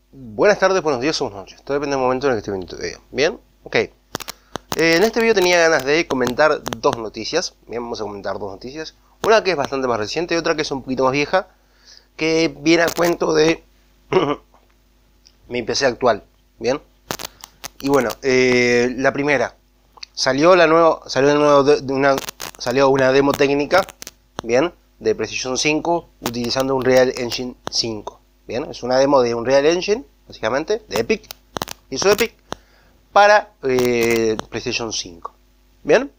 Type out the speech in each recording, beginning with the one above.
Buenas tardes, buenos días o buenas noches. Todo depende del momento en el que esté viendo este video. ¿Bien? Ok. En este video tenía ganas de comentar dos noticias. Bien, vamos a comentar dos noticias. Una que es bastante más reciente y otra que es un poquito más vieja. Que viene a cuento de mi PC actual. ¿Bien? Y bueno, la primera. Salió una demo técnica. ¿Bien? De PlayStation 5 utilizando Unreal Engine 5. Bien, es una demo de Unreal Engine, básicamente, de Epic. Hizo Epic para PlayStation 5. Bien.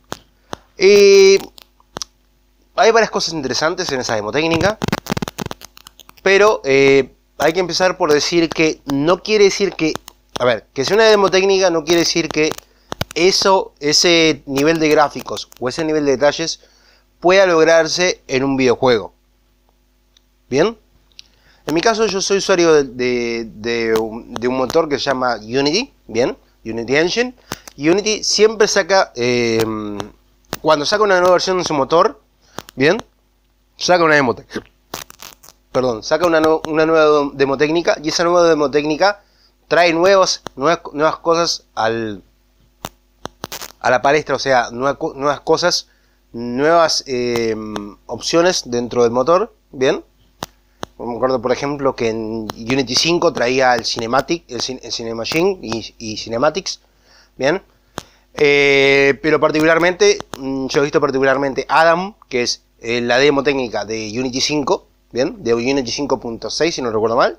Hay varias cosas interesantes en esa demo técnica. Pero hay que empezar por decir que no quiere decir que... A ver, que sea una demo técnica no quiere decir que ese nivel de gráficos o ese nivel de detalles pueda lograrse en un videojuego. Bien. En mi caso yo soy usuario de un motor que se llama Unity, bien, Unity Engine. Unity siempre saca, cuando saca una nueva versión de su motor, bien, saca una demo técnica. Perdón, saca una nueva demo técnica y esa nueva demo técnica trae nuevas cosas a la palestra, o sea, nuevas cosas, nuevas opciones dentro del motor, bien. Me acuerdo, por ejemplo, que en Unity 5 traía el Cinematic, el Cinemachine y Cinematics, bien. Pero particularmente, yo he visto particularmente Adam, que es la demo técnica de Unity 5, bien, de Unity 5.6, si no recuerdo mal.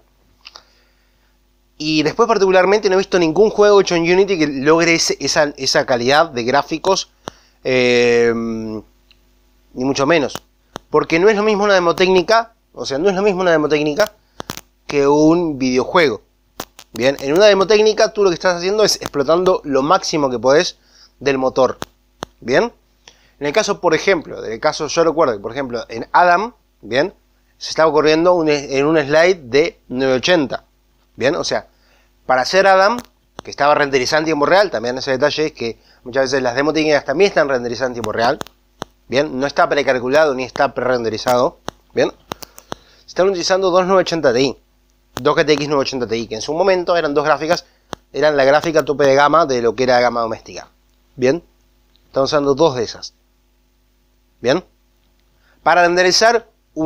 Y después particularmente no he visto ningún juego hecho en Unity que logre esa calidad de gráficos, ni mucho menos. Porque no es lo mismo una demo técnica. O sea, no es lo mismo una demo técnica que un videojuego. Bien, en una demo técnica tú lo que estás haciendo es explotando lo máximo que podés del motor. Bien, en el caso, por ejemplo, yo recuerdo que, por ejemplo, en Adam, bien, se estaba corriendo en un slide de 980. Bien, o sea, para hacer Adam, que estaba renderizado en tiempo real, también ese detalle es que muchas veces las demo técnicas también están renderizadas en tiempo real. Bien, no está precalculado ni está pre-renderizado. Bien. Están utilizando dos 980 Ti, dos GTX 980 Ti, que en su momento eran dos gráficas, eran la gráfica tope de gama de lo que era gama doméstica. Bien, están usando dos de esas. Bien, para renderizar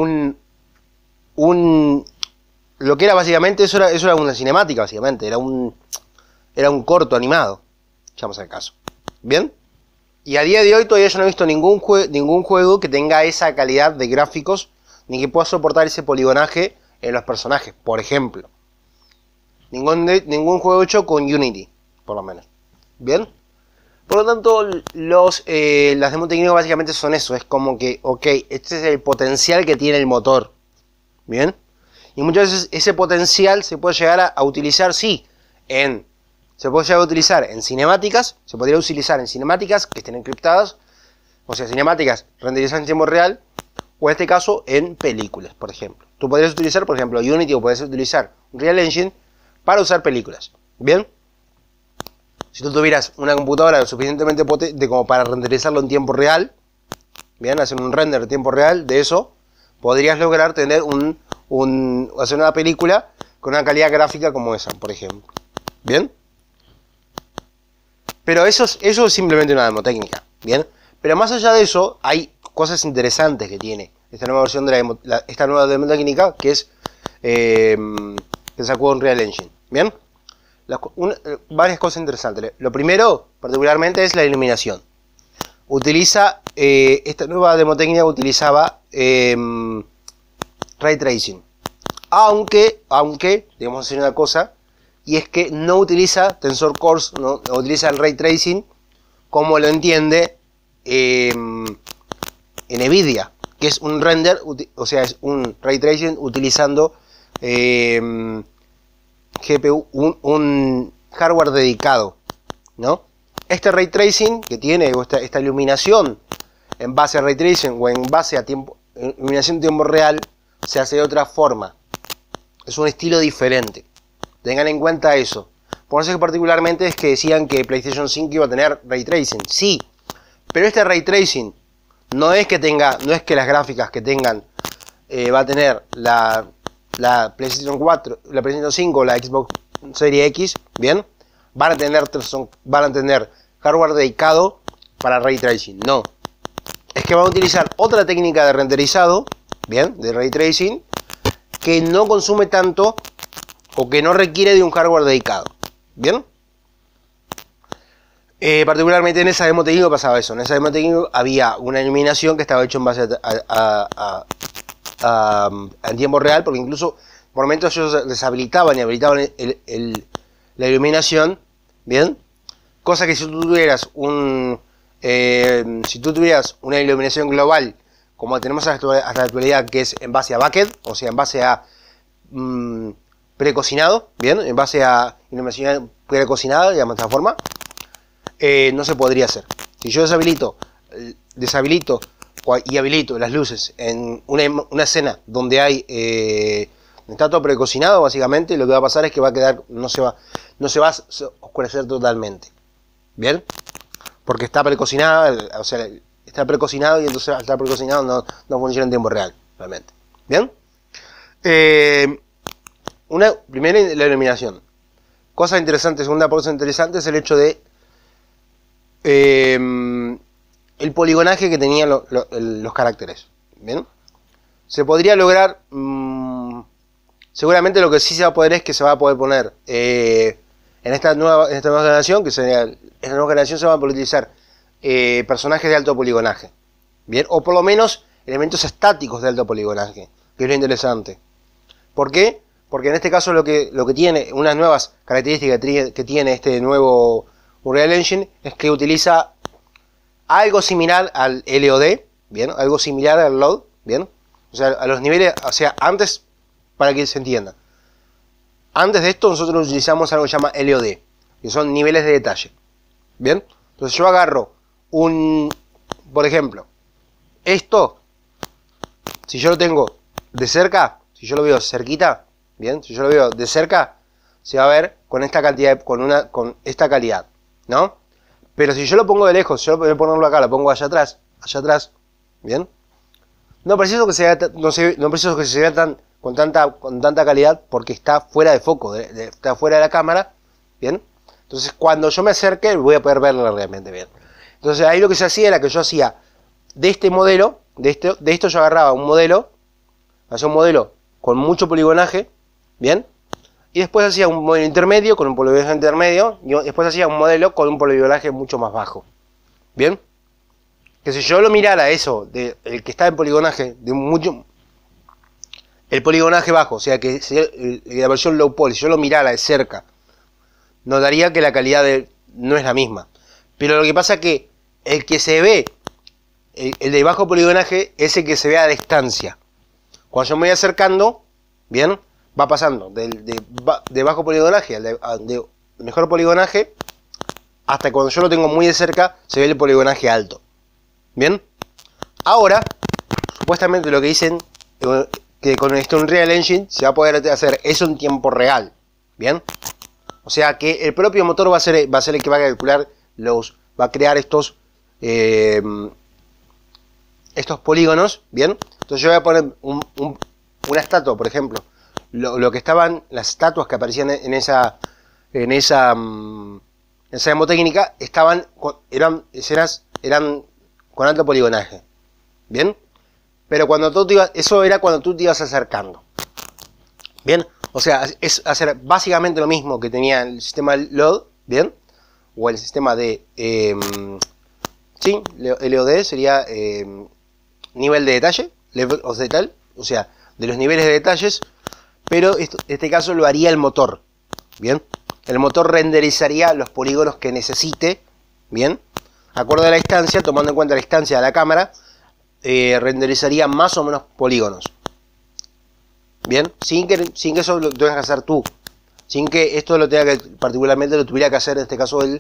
lo que era básicamente, eso era una cinemática, básicamente, era un corto animado, echamos al caso. Bien, y a día de hoy todavía yo no he visto ningún juego que tenga esa calidad de gráficos ni que pueda soportar ese poligonaje en los personajes, por ejemplo. Ningún juego hecho con Unity, por lo menos. Bien. Por lo tanto, las demo técnicas básicamente son eso. Es como que, ok, este es el potencial que tiene el motor. Bien. Y muchas veces ese potencial se puede llegar a utilizar, sí, se puede llegar a utilizar en cinemáticas. Se podría utilizar en cinemáticas que estén encriptadas. O sea, cinemáticas renderizadas en tiempo real. O en este caso en películas, por ejemplo. Tú podrías utilizar, por ejemplo, Unity o podrías utilizar Unreal Engine para usar películas. Bien. Si tú tuvieras una computadora lo suficientemente potente como para renderizarlo en tiempo real, bien, hacer un render en tiempo real de eso, podrías lograr tener hacer una película con una calidad gráfica como esa, por ejemplo. Bien. Pero eso es simplemente una demo técnica. Bien. Pero más allá de eso, hay cosas interesantes que tiene esta nueva versión de esta nueva demo técnica, que es que sacó Unreal Engine. Bien, varias cosas interesantes. Lo primero, particularmente, es la iluminación. Esta nueva demo técnica utilizaba Ray Tracing. Aunque, debemos decir una cosa, y es que no utiliza Tensor Cores, no utiliza el Ray Tracing como lo entiende NVIDIA, que es un render, o sea, es un ray tracing utilizando GPU, un hardware dedicado, ¿no? Este ray tracing que tiene, esta iluminación en base a ray tracing o en base a iluminación en tiempo real, se hace de otra forma. Es un estilo diferente. Tengan en cuenta eso. Por eso que particularmente es que decían que PlayStation 5 iba a tener ray tracing. Sí, pero este ray tracing no es que las gráficas que tengan va a tener la PlayStation 4, la PlayStation 5, la Xbox Series X, bien, van a tener hardware dedicado para Ray Tracing. No, es que van a utilizar otra técnica de renderizado, bien, de Ray Tracing, que no consume tanto o que no requiere de un hardware dedicado, bien. Particularmente en esa demo técnico pasaba eso. En esa demo técnico había una iluminación que estaba hecho en base en tiempo real, porque incluso por momentos ellos deshabilitaban y habilitaban la iluminación, bien, cosa que si tú tuvieras una iluminación global como tenemos hasta la actualidad, que es en base a backend, o sea, en base a precocinado, bien, en base a iluminación precocinada, digamos de esta forma, no se podría hacer. Si yo deshabilito y habilito las luces en una escena donde está todo precocinado, básicamente lo que va a pasar es que va a quedar, no se va a oscurecer totalmente, bien, porque está precocinado, o sea, está precocinado, y entonces al estar precocinado no funciona en tiempo real, realmente, bien. Primero, la iluminación. Cosa interesante, segunda cosa interesante es el hecho de el poligonaje que tenían los caracteres, bien. Se podría lograr, seguramente lo que sí se va a poder es que se va a poder poner en esta nueva generación, que sería en esta nueva generación, se van a poder utilizar personajes de alto poligonaje, bien, o por lo menos elementos estáticos de alto poligonaje, que es lo interesante. ¿Por qué? Porque en este caso lo que tiene, unas nuevas características que tiene este nuevo Unreal Engine, es que utiliza algo similar al LOD, bien, algo similar al LOD, bien, o sea, a los niveles, o sea, antes, para que se entienda, antes de esto nosotros utilizamos algo que se llama LOD, que son niveles de detalle, bien. Entonces yo agarro por ejemplo, esto, si yo lo tengo de cerca, si yo lo veo cerquita, bien, si yo lo veo de cerca, se va a ver con esta cantidad, con esta calidad, ¿no? Pero si yo lo pongo de lejos, yo voy a ponerlo acá, lo pongo allá atrás, bien, no preciso que se vea con tanta calidad, porque está fuera de foco, está fuera de la cámara, bien. Entonces cuando yo me acerque voy a poder verlo realmente bien. Entonces ahí lo que se hacía era que yo hacía de este modelo, de esto yo agarraba hacía un modelo con mucho poligonaje, bien, y después hacía un modelo intermedio con un poligonaje intermedio, y después hacía un modelo con un poligonaje mucho más bajo, bien. Que si yo lo mirara eso, el que está en poligonaje el poligonaje bajo, o sea que sería la versión low poly, si yo lo mirara de cerca, notaría que la calidad no es la misma. Pero lo que pasa es que el que se ve, el de bajo poligonaje, es el que se ve a distancia. Cuando yo me voy acercando, bien, va pasando de bajo poligonaje de mejor poligonaje, hasta cuando yo lo tengo muy de cerca, se ve el poligonaje alto. Bien. Ahora, supuestamente lo que dicen, que con este Unreal Engine se va a poder hacer eso en tiempo real. Bien. O sea que el propio motor va a ser el que va a calcular va a crear estos polígonos, bien. Entonces yo voy a poner una estatua, por ejemplo, lo que estaban las estatuas que aparecían en esa demo técnica eran con alto poligonaje, bien. Pero cuando eso era cuando tú te ibas acercando, bien. O sea, es hacer básicamente lo mismo que tenía el sistema LOD, ¿bien? O el sistema de... sí, LOD sería nivel de detalle, level of detail, o sea, de los niveles de detalles, pero en este caso lo haría el motor, ¿bien? El motor renderizaría los polígonos que necesite, ¿bien? Acorde a la distancia, tomando en cuenta la distancia de la cámara, renderizaría más o menos polígonos. Bien, sin que eso lo tengas que hacer tú, sin que esto particularmente lo tuviera que hacer en este caso el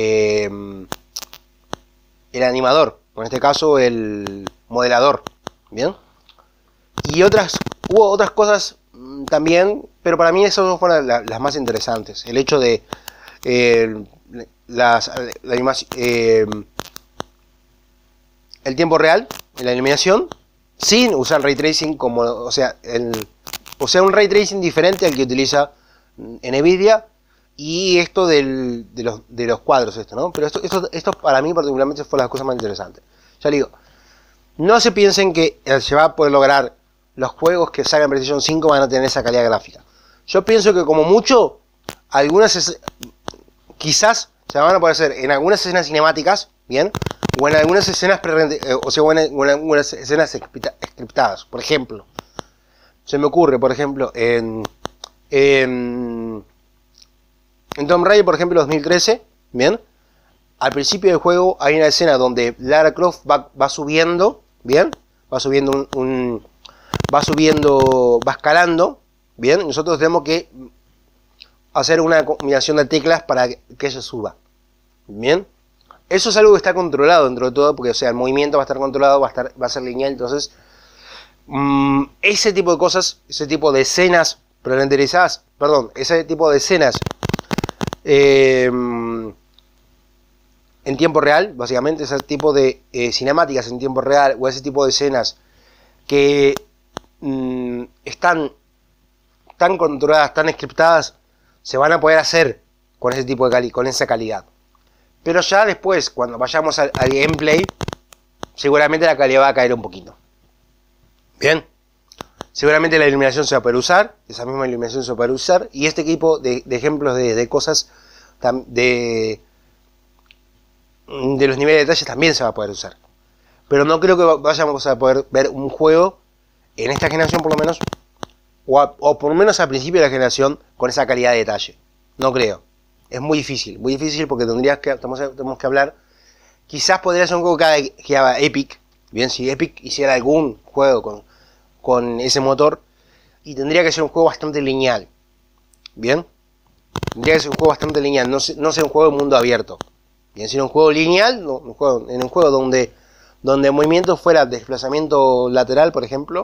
animador, o en este caso el modelador, bien. Y hubo otras cosas también, pero para mí esas fueron las más interesantes. El hecho de el tiempo real en la iluminación, sin usar ray tracing, o sea, O sea, un ray tracing diferente al que utiliza Nvidia. Y esto de los cuadros, ¿no? Pero esto para mí particularmente fue las cosas más interesantes. Ya digo, no se piensen que se va a poder lograr los juegos que salgan en PlayStation 5 van a tener esa calidad gráfica. Yo pienso que como mucho, quizás se van a poder hacer en algunas escenas cinemáticas, ¿bien? O en algunas escenas o en algunas escenas scriptadas. Por ejemplo, se me ocurre, por ejemplo, en Tomb Raider, por ejemplo, 2013, ¿bien? Al principio del juego hay una escena donde Lara Croft va subiendo, ¿bien? Va escalando, ¿bien? Nosotros tenemos que hacer una combinación de teclas para que ella suba, ¿bien? Eso es algo que está controlado dentro de todo, porque, o sea, el movimiento va a estar controlado, va a ser lineal, entonces ese tipo de cosas, ese tipo de escenas prerenderizadas, ese tipo de escenas en tiempo real, básicamente ese tipo de cinemáticas en tiempo real, o ese tipo de escenas que están tan controladas, tan scriptadas, se van a poder hacer con ese tipo de con esa calidad. Pero ya después, cuando vayamos al gameplay, seguramente la calidad va a caer un poquito. Bien, seguramente la iluminación se va a poder usar, esa misma iluminación se va a poder usar, y este tipo de ejemplos de cosas de los niveles de detalles también se va a poder usar. Pero no creo que vayamos a poder ver un juego en esta generación, por lo menos, o por lo menos al principio de la generación, con esa calidad de detalle. No creo. Es muy difícil porque tenemos que hablar. Quizás podría ser un juego que haga Epic. Bien, si Epic hiciera algún juego con ese motor, y tendría que ser un juego bastante lineal. Bien, tendría que ser un juego bastante lineal, no ser un juego de mundo abierto. Bien, sino un juego lineal, en un juego donde el movimiento fuera desplazamiento lateral, por ejemplo,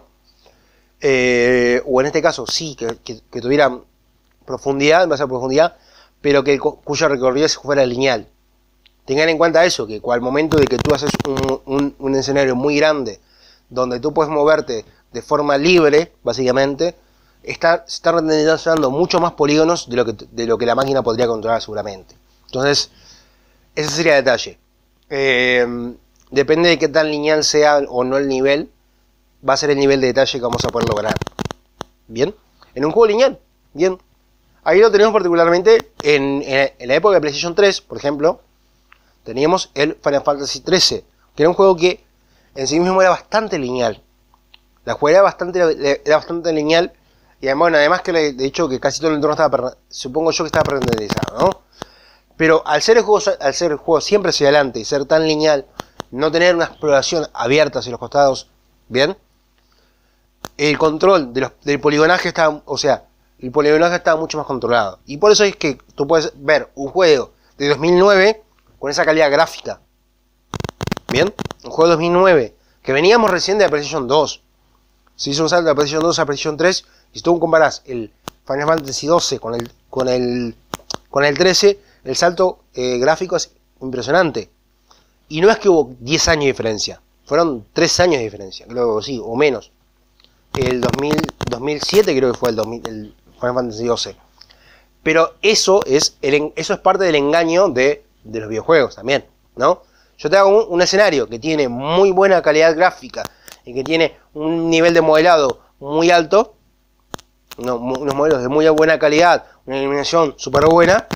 o en este caso sí, que tuviera profundidad, más a profundidad, pero cuyo recorrido fuera lineal. Tengan en cuenta eso, que al momento de que tú haces un escenario muy grande, donde tú puedes moverte de forma libre, básicamente, se está renderizando mucho más polígonos de lo que la máquina podría controlar seguramente. Entonces, ese sería el detalle. Depende de qué tan lineal sea o no el nivel, va a ser el nivel de detalle que vamos a poder lograr. Bien, en un juego lineal, bien. Ahí lo tenemos particularmente en la época de PlayStation 3, por ejemplo. Teníamos el Final Fantasy XIII, que era un juego que en sí mismo era bastante lineal. La jugabilidad era bastante lineal. Y además que de hecho que casi todo el entorno estaba, supongo yo que estaba renderizado, ¿no? Pero al ser el juego siempre hacia adelante y ser tan lineal, no tener una exploración abierta hacia los costados, bien, el control del poligonaje estaba, el poligonaje estaba mucho más controlado. Y por eso es que tú puedes ver un juego de 2009 con esa calidad gráfica. Bien, un juego de 2009 que veníamos recién de la PlayStation 2. Se hizo un salto de la PlayStation 2 a PlayStation 3 y si tú comparás el Final Fantasy 12 con el 13, el salto gráfico es impresionante. Y no es que hubo 10 años de diferencia, fueron 3 años de diferencia, creo que sí, o menos. El 2007 creo que fue el Final Fantasy 12. Pero eso es parte del engaño de los videojuegos también, ¿no? Yo te hago un escenario que tiene muy buena calidad gráfica y que tiene un nivel de modelado muy alto, unos modelos de muy buena calidad, una iluminación súper buena,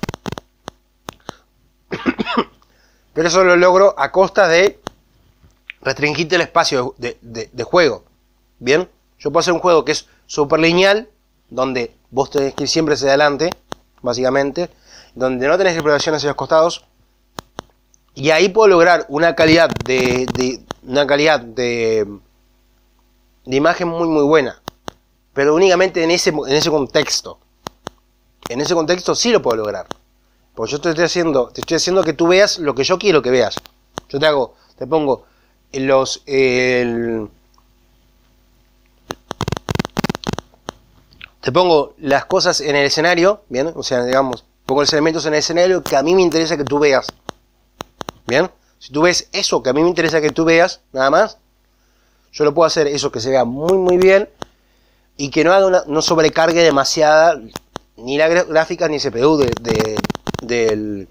pero eso lo logro a costa de restringirte el espacio de juego. Bien, yo puedo hacer un juego que es súper lineal, donde vos tenés que ir siempre hacia adelante, básicamente, donde no tenés exploración hacia los costados, y ahí puedo lograr una calidad de imagen muy buena, pero únicamente en ese contexto. En ese contexto sí lo puedo lograr, porque yo te estoy haciendo que tú veas lo que yo quiero que veas. Yo te pongo te pongo las cosas en el escenario, bien, o sea, digamos, pongo los elementos en el escenario que a mí me interesa que tú veas. Bien, si tú ves eso que a mí me interesa que tú veas, nada más, yo lo puedo hacer eso que se vea muy bien y que no haga no sobrecargue demasiada ni la gráfica ni CPU del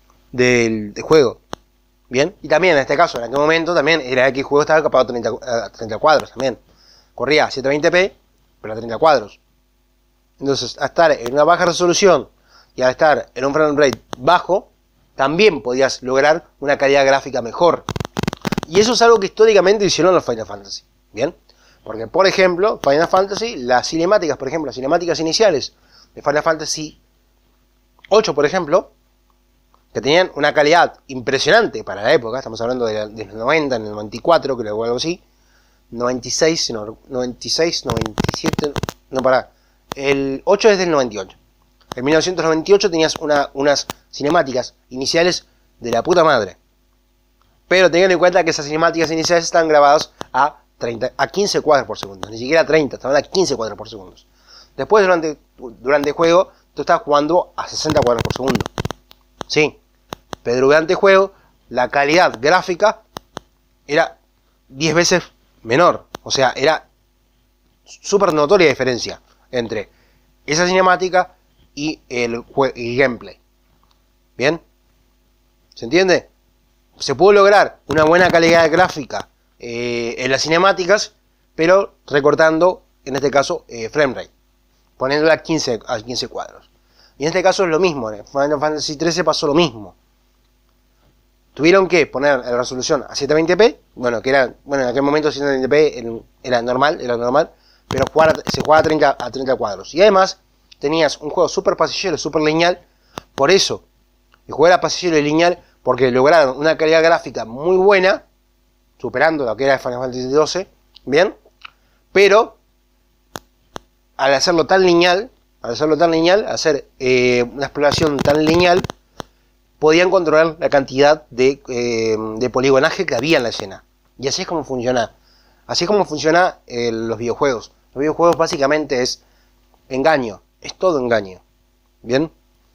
juego. Bien, y también en este caso, en aquel momento también era X juego estaba capado a 30 cuadros también. Corría a 720p, pero a 30 cuadros. Entonces, al estar en una baja resolución y al estar en un frame rate bajo, también podías lograr una calidad gráfica mejor. Y eso es algo que históricamente hicieron los Final Fantasy. Bien, porque por ejemplo, Final Fantasy, las cinemáticas, por ejemplo, las cinemáticas iniciales de Final Fantasy 8, por ejemplo, que tenían una calidad impresionante para la época, estamos hablando de los 90, en el 94, creo que algo así, 96, no, 96, 97, no, pará, el 8 es del 98. En 1998 tenías unas cinemáticas iniciales de la puta madre. Pero teniendo en cuenta que esas cinemáticas iniciales están grabadas a 15 cuadros por segundo, ni siquiera 30, estaban a 15 cuadros por segundo. Después, durante el juego, tú estás jugando a 60 cuadros por segundo. Sí, pero durante el juego, la calidad gráfica era 10 veces menor. O sea, era súper notoria la diferencia entre esa cinemática y el gameplay. ¿Bien? ¿Se entiende? Se pudo lograr una buena calidad gráfica en las cinemáticas, pero recortando, en este caso, frame rate, poniéndola a 15 cuadros. Y en este caso es lo mismo, en Final Fantasy XIII pasó lo mismo. Tuvieron que poner la resolución a 720p, bueno, que era, bueno, en aquel momento 720p era normal, pero se jugaba a 30 cuadros. Y además, tenías un juego súper pasillero, súper lineal, por eso, el juego era pasillero y lineal, porque lograron una calidad gráfica muy buena, superando lo que era Final Fantasy XII, bien, pero al hacerlo tan lineal, hacer una exploración tan lineal, podían controlar la cantidad de poligonaje que había en la escena. Y así es como funciona. Así es como funciona los videojuegos. Los videojuegos básicamente es engaño, es todo engaño. ¿Bien?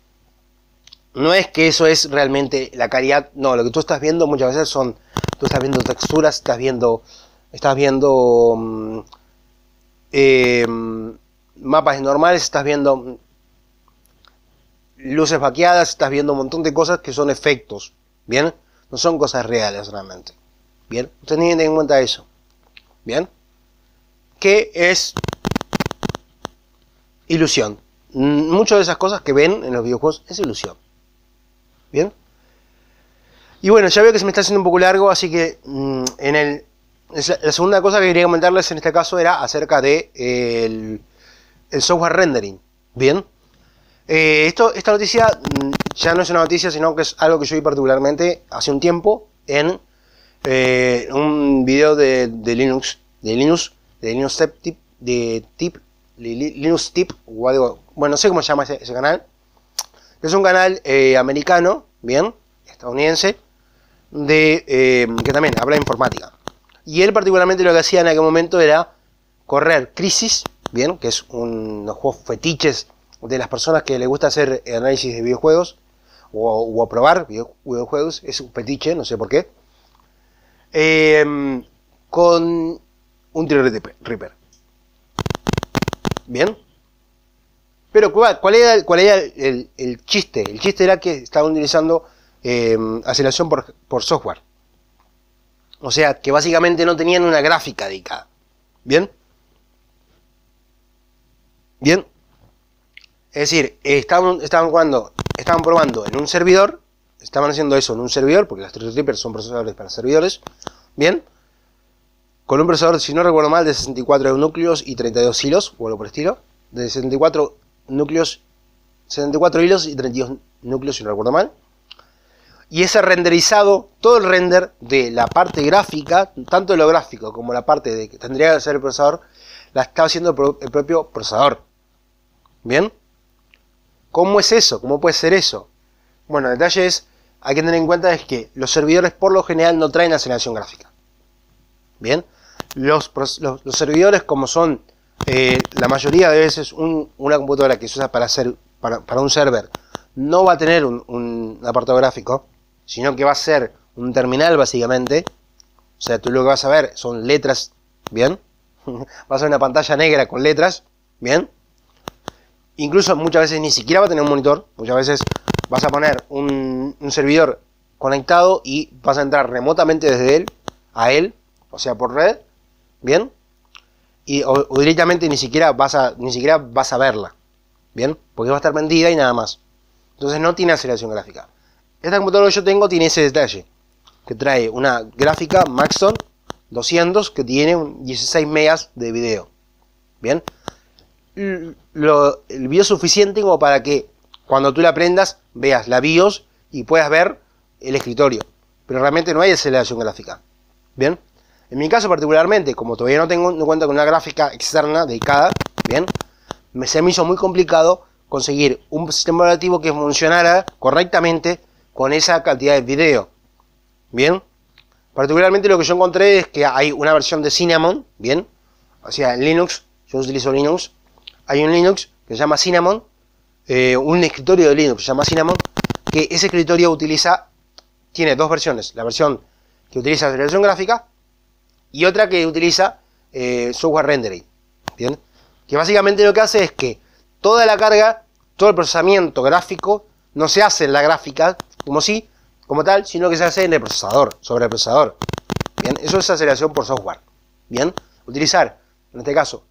No es que eso es realmente la calidad, no, lo que tú estás viendo muchas veces tú estás viendo texturas, estás viendo mapas normales, estás viendo luces vaqueadas, estás viendo un montón de cosas que son efectos, ¿bien? No son cosas reales realmente, ¿bien? Ustedes tienen en cuenta eso, ¿bien? Que es ilusión. Muchas de esas cosas que ven en los videojuegos es ilusión, ¿bien? Y bueno, ya veo que se me está haciendo un poco largo, así que la segunda cosa que quería comentarles en este caso era acerca de el software rendering, ¿bien? Esta noticia ya no es una noticia, sino que es algo que yo vi particularmente hace un tiempo en un video de Linux Tip, o algo, bueno, no sé cómo se llama ese canal. Es un canal americano, bien, estadounidense, que también habla de informática. Y él particularmente lo que hacía en aquel momento era correr Crysis, bien, que es unos juegos fetiches de las personas que les gusta hacer análisis de videojuegos o probar videojuegos, es un fetiche, no sé por qué, con un Threadripper. Bien, pero ¿cuál era el chiste? El chiste era que estaban utilizando aceleración por software, o sea que básicamente no tenían una gráfica dedicada. Bien, es decir, estaban probando en un servidor, estaban haciendo eso en un servidor, porque los Threadrippers son procesadores para servidores, bien, con un procesador, si no recuerdo mal, de 64 núcleos y 32 hilos, o algo por el estilo, de 64 hilos y 32 núcleos, si no recuerdo mal, y ese renderizado, todo el render de la parte gráfica, tanto de lo gráfico como la parte de que tendría que ser el procesador, la estaba haciendo el propio procesador. Bien, ¿cómo es eso? ¿Cómo puede ser eso? Bueno, el detalle es, hay que tener en cuenta es que los servidores por lo general no traen aceleración gráfica. Bien, los servidores, como son la mayoría de veces una computadora que se usa para un server, no va a tener un apartado gráfico, sino que va a ser un terminal básicamente. O sea, tú lo que vas a ver son letras, bien, vas a ver una pantalla negra con letras, ¿bien? Incluso muchas veces ni siquiera va a tener un monitor, muchas veces vas a poner un servidor conectado y vas a entrar remotamente desde él a él, o sea por red, ¿bien? O directamente ni siquiera vas a verla, ¿bien? Porque va a estar vendida y nada más. Entonces no tiene aceleración gráfica. Esta computadora que yo tengo tiene ese detalle, que trae una gráfica Maxon 200 que tiene 16 megas de video, ¿bien? El video suficiente como para que cuando tú la prendas veas la BIOS y puedas ver el escritorio, pero realmente no hay aceleración gráfica, ¿bien? En mi caso particularmente, como todavía no cuento con una gráfica externa dedicada, ¿bien? Se me hizo muy complicado conseguir un sistema operativo que funcionara correctamente con esa cantidad de video, ¿bien? Particularmente lo que yo encontré es que hay una versión de Cinnamon, ¿bien? O sea, en Linux, yo utilizo Linux, hay un Linux que se llama Cinnamon, un escritorio de Linux que se llama Cinnamon, que ese escritorio tiene dos versiones, la versión que utiliza aceleración gráfica y otra que utiliza software rendering, ¿bien? Que básicamente lo que hace es que toda la carga, todo el procesamiento gráfico no se hace en la gráfica como tal, sino que se hace en el procesador, sobre el procesador, ¿bien? Eso es aceleración por software, ¿bien? Utilizar en este caso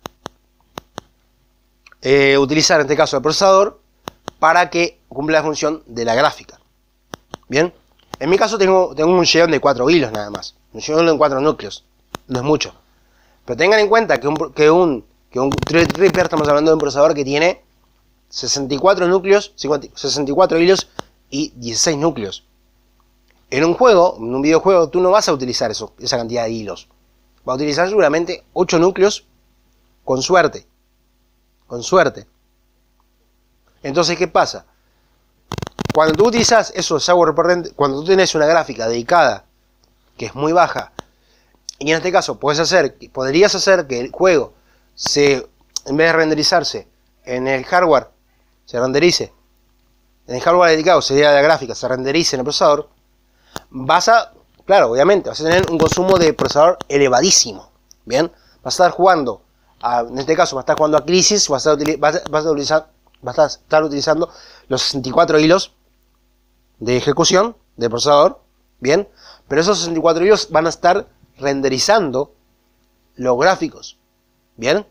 el procesador para que cumpla la función de la gráfica, ¿bien? En mi caso tengo un Xeon de 4 hilos nada más, un Xeon de 4 núcleos, no es mucho, pero tengan en cuenta que un Threadripper, estamos hablando de un procesador que tiene 64 núcleos, 64 hilos y 16 núcleos. En un juego, en un videojuego, tú no vas a utilizar esa cantidad de hilos. Vas a utilizar seguramente 8 núcleos con suerte. Con suerte. Entonces, ¿qué pasa? Cuando tú utilizas esos software cuando tú tienes una gráfica dedicada que es muy baja, y en este caso podrías hacer que el juego en vez de renderizarse en el hardware, se renderice en el hardware dedicado, sería la gráfica, se renderice en el procesador, claro, obviamente, vas a tener un consumo de procesador elevadísimo, ¿bien? Vas a estar jugando, en este caso, vas a estar jugando a Crysis, vas a estar utilizando los 64 hilos de ejecución del procesador, ¿bien? Pero esos 64 hilos van a estar renderizando los gráficos, ¿bien?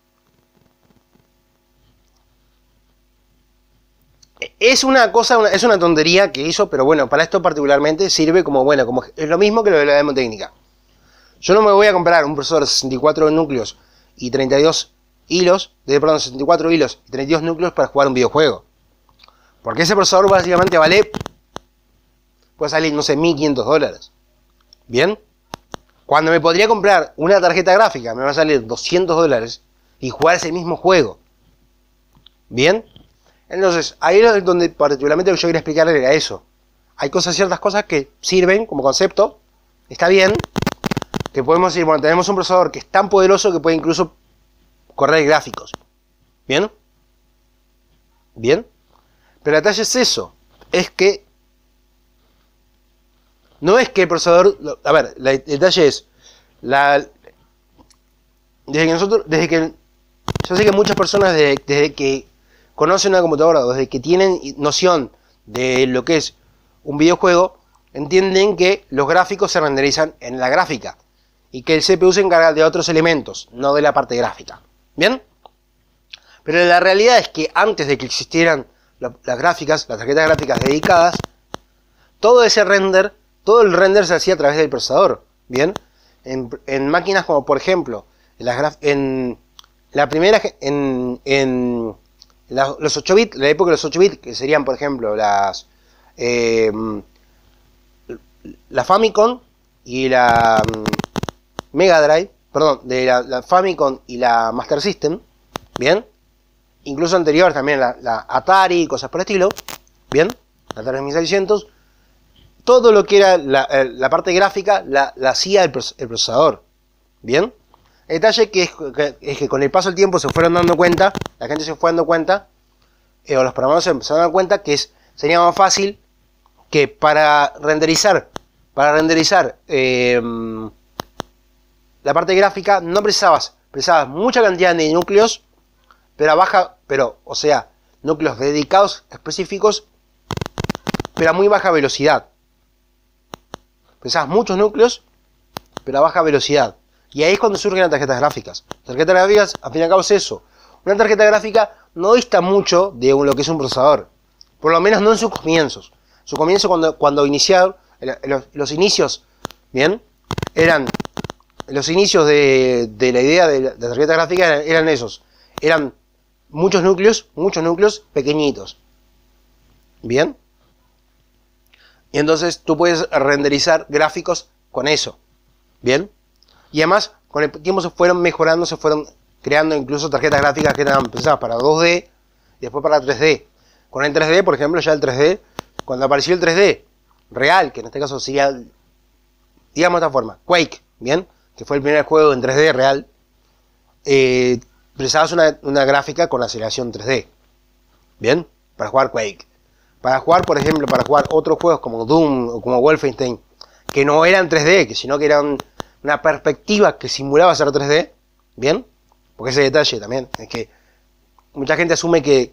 Es una tontería que hizo, pero bueno, para esto particularmente sirve como es lo mismo que lo de la demo técnica. Yo no me voy a comprar un procesador de 64 núcleos y 32 hilos, 64 hilos y 32 núcleos para jugar un videojuego. Porque ese procesador básicamente puede salir, no sé, $1.500. ¿Bien? Cuando me podría comprar una tarjeta gráfica, me va a salir $200 y jugar ese mismo juego. ¿Bien? Entonces, ahí es donde particularmente lo que yo quería explicarle era eso. Hay ciertas cosas que sirven como concepto, está bien, que podemos decir, bueno, tenemos un procesador que es tan poderoso que puede incluso correr gráficos. ¿Bien? ¿Bien? Pero el detalle es eso, es que no es que el procesador, a ver, el detalle es, yo sé que muchas personas desde que conocen una computadora, desde que tienen noción de lo que es un videojuego, entienden que los gráficos se renderizan en la gráfica y que el CPU se encarga de otros elementos, no de la parte gráfica. ¿Bien? Pero la realidad es que antes de que existieran las tarjetas gráficas dedicadas, todo el render se hacía a través del procesador. ¿Bien? En máquinas como por ejemplo, los 8 bits, la época de los 8 bits, que serían por ejemplo la Famicom y la Mega Drive, perdón, de la Famicom y la Master System, ¿bien? Incluso anterior también la Atari y cosas por el estilo, ¿bien? La Atari 2600, todo lo que era la parte gráfica la hacía el procesador, ¿bien? El detalle es que con el paso del tiempo se fueron dando cuenta, la gente se fue dando cuenta, o los programadores se empezaron a dar cuenta que sería más fácil que para renderizar la parte gráfica no precisabas precisabas mucha cantidad de núcleos, pero a baja, o sea, núcleos dedicados específicos, pero a muy baja velocidad. Precisabas muchos núcleos, pero a baja velocidad. Y ahí es cuando surgen las tarjetas gráficas. Tarjetas gráficas, al fin y al cabo, es eso. Una tarjeta gráfica no dista mucho de lo que es un procesador. Por lo menos no en sus comienzos. Su comienzo cuando iniciaron, los inicios, ¿bien? Eran, los inicios de la idea de la tarjeta gráfica eran esos. Eran muchos núcleos pequeñitos. ¿Bien? Y entonces tú puedes renderizar gráficos con eso. ¿Bien? Y además, con el tiempo se fueron mejorando, se fueron creando incluso tarjetas gráficas que eran pensadas para 2D y después para 3D. Con el 3D, por ejemplo, ya el 3D, cuando apareció el 3D real, que en este caso sería, digamos de esta forma, Quake, ¿bien? Que fue el primer juego en 3D real, precisabas una gráfica con aceleración 3D, ¿bien? Para jugar Quake. Para jugar, por ejemplo, para jugar otros juegos como Doom o como Wolfenstein, que no eran 3D, sino que eran una perspectiva que simulaba ser 3D, ¿bien? Porque ese detalle también es que mucha gente asume que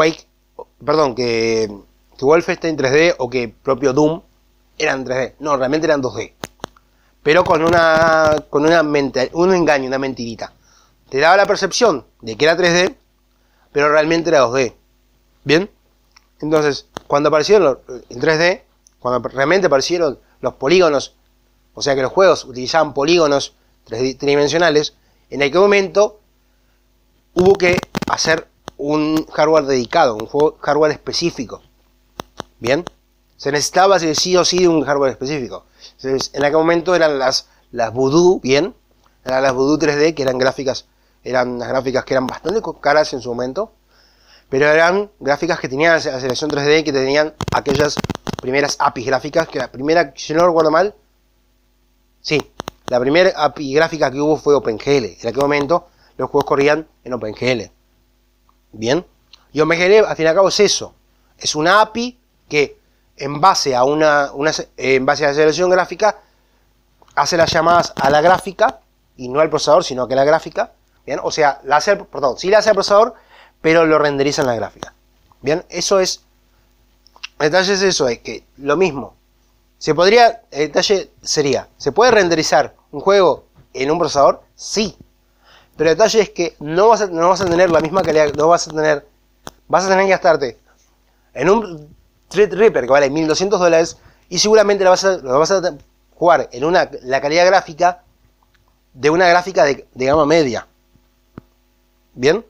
que Wolfenstein 3D o que propio Doom eran 3D. No, realmente eran 2D. Pero con un engaño, una mentirita. Te daba la percepción de que era 3D, pero realmente era 2D. ¿Bien? Entonces, cuando aparecieron en 3D, cuando realmente aparecieron los polígonos, o sea que los juegos utilizaban polígonos tridimensionales, en aquel momento hubo que hacer un hardware dedicado, un hardware específico. ¿Bien? Se necesitaba sí o sí un hardware específico. Entonces, en aquel momento eran las Voodoo, ¿bien? Eran las Voodoo 3D, que eran unas gráficas que eran bastante caras en su momento, pero eran gráficas que tenían aceleración 3D, que tenían aquellas primeras APIs gráficas, que la primera, si no recuerdo mal, sí, la primera API gráfica que hubo fue OpenGL. En aquel momento los juegos corrían en OpenGL. Bien, y OpenGL al fin y al cabo es eso, es una API que en base a en base a la aceleración gráfica hace las llamadas a la gráfica y no al procesador, sino que a la gráfica. Bien, o sea, sí la hace al procesador, pero lo renderiza en la gráfica. Bien, eso es, el detalle es eso, es que lo mismo. El detalle sería, ¿se puede renderizar un juego en un procesador? Sí. Pero el detalle es que no vas a tener la misma calidad, vas a tener que gastarte en un Threadripper que vale $1200 y seguramente lo vas a jugar en la calidad gráfica de una gráfica de gama media. ¿Bien?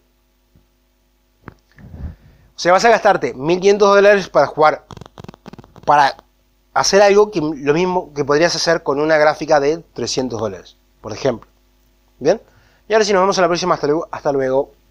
O sea, vas a gastarte $1500 para jugar, para hacer algo que lo mismo que podrías hacer con una gráfica de $300, por ejemplo. ¿Bien? Y ahora sí, nos vemos en la próxima. Hasta luego.